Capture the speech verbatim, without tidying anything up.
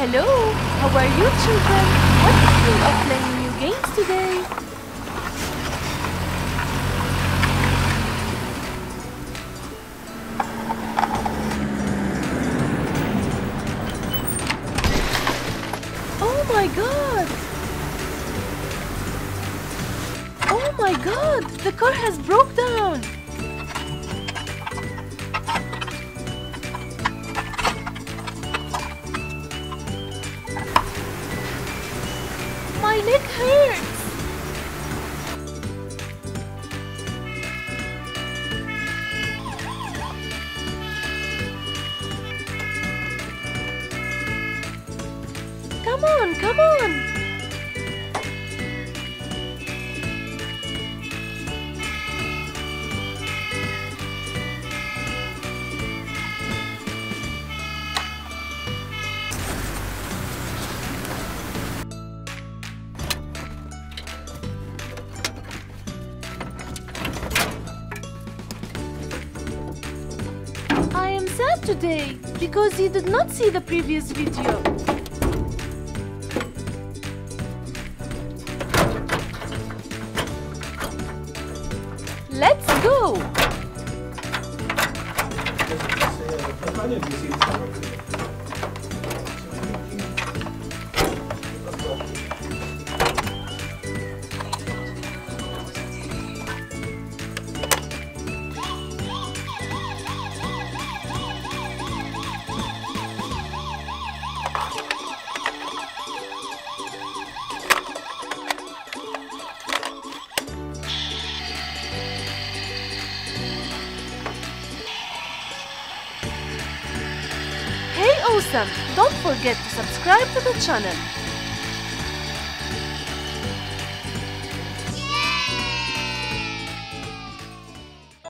Hello, how are you children? What do you think of playing new games today? Oh my god! Oh my god! The car has broke down! My neck hurts! Come on, come on! I am sad today because you did not see the previous video. Let's go! Hey awesome! Don't forget to subscribe to the channel.